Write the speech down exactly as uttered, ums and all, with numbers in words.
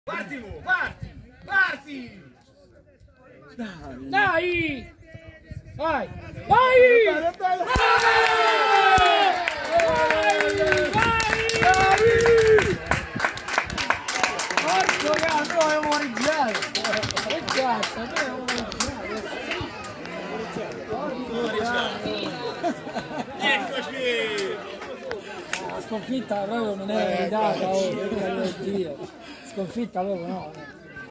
Parti, parti, parti! Dai! Dai! Vai! Vai! Vai! Vai! Vai! Porco cazzo, avevo rigirato! Che cazzo, avevo Eccoci! La sconfitta proprio non era meritata, oh, per Dio. Sconfitta proprio no.